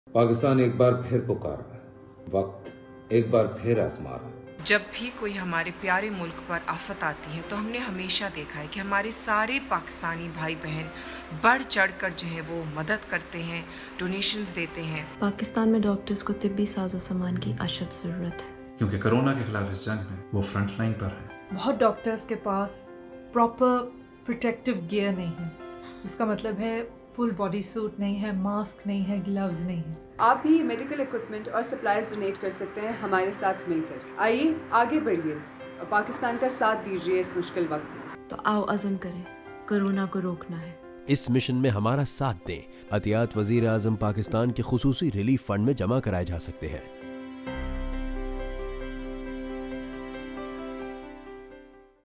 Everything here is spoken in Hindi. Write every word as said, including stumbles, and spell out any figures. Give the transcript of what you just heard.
पाकिस्तान एक बार फिर पुकारा, वक्त एक बार फिर आजमा रहा। जब भी कोई हमारे प्यारे मुल्क पर आफत आती है तो हमने हमेशा देखा है कि हमारे सारे पाकिस्तानी भाई बहन बढ़ चढ़ कर जो है वो मदद करते हैं, डोनेशंस देते हैं। पाकिस्तान में डॉक्टर्स को तिब्बी साजो सामान की अशद ज़रूरत है, क्योंकि कोरोना के खिलाफ इस जंग में वो फ्रंट लाइन पर है। बहुत डॉक्टर्स के पास प्रॉपर प्रोटेक्टिव गियर नहीं है, इसका मतलब है फुल बॉडी सूट नहीं है, मास्क नहीं है, ग्लव्स नहीं है। आप भी मेडिकल इक्विपमेंट और सप्लाईज डोनेट कर सकते हैं हमारे साथ मिलकर। आइए आगे बढ़िए और पाकिस्तान का साथ दीजिए इस मुश्किल वक्त में। तो आओ अज़म करें, कोरोना को रोकना है। इस मिशन में हमारा साथ दें। अतियात वजीर आजम पाकिस्तान के खुसूसी रिलीफ फंड में जमा कराए जा सकते हैं।